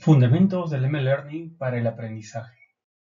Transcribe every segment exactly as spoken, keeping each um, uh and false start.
Fundamentos del M-Learning para el aprendizaje.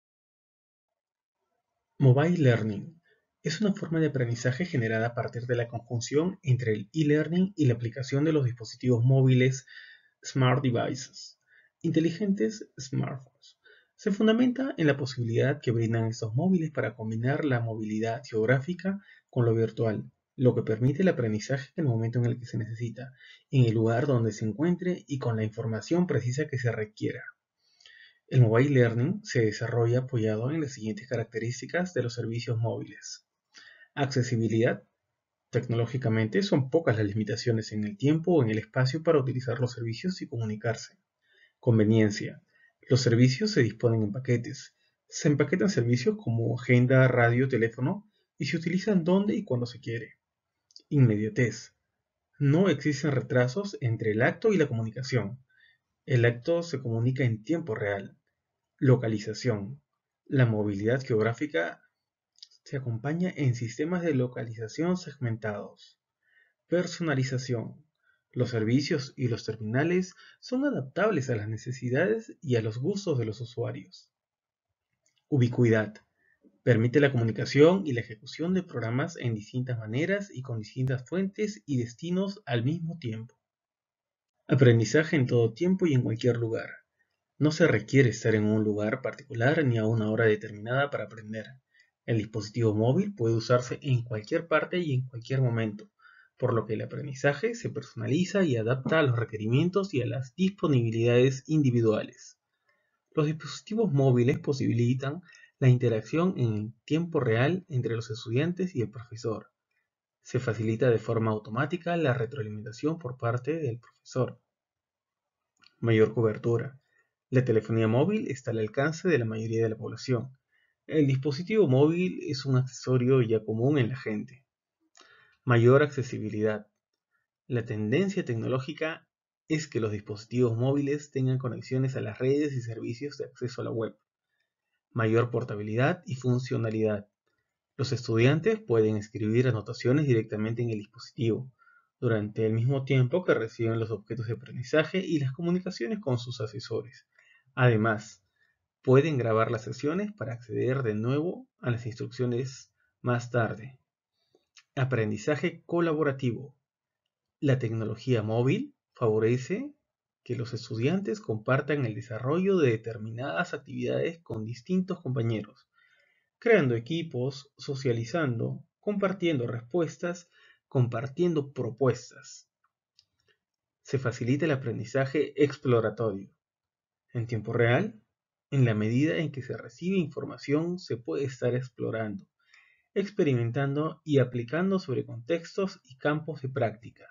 Mobile Learning es una forma de aprendizaje generada a partir de la conjunción entre el e-learning y la aplicación de los dispositivos móviles Smart Devices, inteligentes smartphones. Se fundamenta en la posibilidad que brindan estos móviles para combinar la movilidad geográfica con lo virtual, lo que permite el aprendizaje en el momento en el que se necesita, en el lugar donde se encuentre y con la información precisa que se requiera. El Mobile Learning se desarrolla apoyado en las siguientes características de los servicios móviles. Accesibilidad. Tecnológicamente son pocas las limitaciones en el tiempo o en el espacio para utilizar los servicios y comunicarse. Conveniencia. Los servicios se disponen en paquetes. Se empaquetan servicios como agenda, radio, teléfono y se utilizan donde y cuando se quiere. Inmediatez. No existen retrasos entre el acto y la comunicación. El acto se comunica en tiempo real. Localización. La movilidad geográfica se acompaña en sistemas de localización segmentados. Personalización. Los servicios y los terminales son adaptables a las necesidades y a los gustos de los usuarios. Ubicuidad. Permite la comunicación y la ejecución de programas en distintas maneras y con distintas fuentes y destinos al mismo tiempo. Aprendizaje en todo tiempo y en cualquier lugar. No se requiere estar en un lugar particular ni a una hora determinada para aprender. El dispositivo móvil puede usarse en cualquier parte y en cualquier momento, por lo que el aprendizaje se personaliza y adapta a los requerimientos y a las disponibilidades individuales. Los dispositivos móviles posibilitan la interacción en tiempo real entre los estudiantes y el profesor. Se facilita de forma automática la retroalimentación por parte del profesor. Mayor cobertura. La telefonía móvil está al alcance de la mayoría de la población. El dispositivo móvil es un accesorio ya común en la gente. Mayor accesibilidad. La tendencia tecnológica es que los dispositivos móviles tengan conexiones a las redes y servicios de acceso a la web. Mayor portabilidad y funcionalidad. Los estudiantes pueden escribir anotaciones directamente en el dispositivo, durante el mismo tiempo que reciben los objetos de aprendizaje y las comunicaciones con sus asesores. Además, pueden grabar las sesiones para acceder de nuevo a las instrucciones más tarde. Aprendizaje colaborativo. La tecnología móvil favorece que los estudiantes compartan el desarrollo de determinadas actividades con distintos compañeros, creando equipos, socializando, compartiendo respuestas, compartiendo propuestas. Se facilita el aprendizaje exploratorio. En tiempo real, en la medida en que se recibe información, se puede estar explorando, experimentando y aplicando sobre contextos y campos de práctica.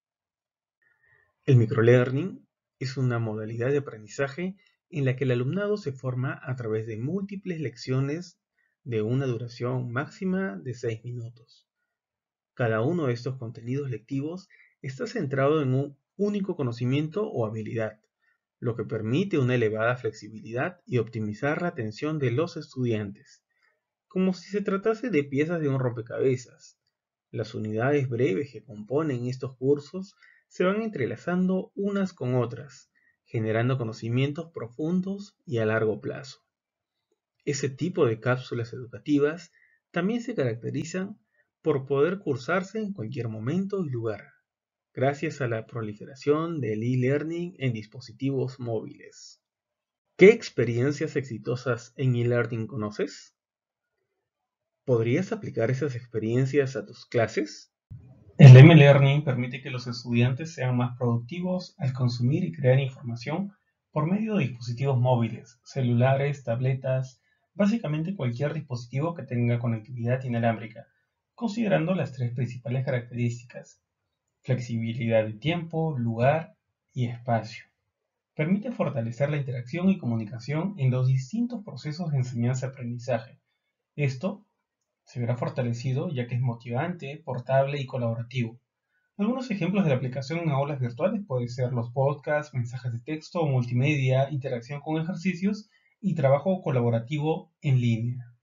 El microlearning es una modalidad de aprendizaje en la que el alumnado se forma a través de múltiples lecciones de una duración máxima de seis minutos. Cada uno de estos contenidos lectivos está centrado en un único conocimiento o habilidad, lo que permite una elevada flexibilidad y optimizar la atención de los estudiantes, como si se tratase de piezas de un rompecabezas. Las unidades breves que componen estos cursos se van entrelazando unas con otras, generando conocimientos profundos y a largo plazo. Ese tipo de cápsulas educativas también se caracterizan por poder cursarse en cualquier momento y lugar, gracias a la proliferación del e-learning en dispositivos móviles. ¿Qué experiencias exitosas en e-learning conoces? ¿Podrías aplicar esas experiencias a tus clases? El M-Learning permite que los estudiantes sean más productivos al consumir y crear información por medio de dispositivos móviles, celulares, tabletas, básicamente cualquier dispositivo que tenga conectividad inalámbrica, considerando las tres principales características: flexibilidad de tiempo, lugar y espacio. Permite fortalecer la interacción y comunicación en los distintos procesos de enseñanza-aprendizaje. Esto se verá fortalecido ya que es motivante, portable y colaborativo. Algunos ejemplos de la aplicación en aulas virtuales pueden ser los podcasts, mensajes de texto, multimedia, interacción con ejercicios y trabajo colaborativo en línea.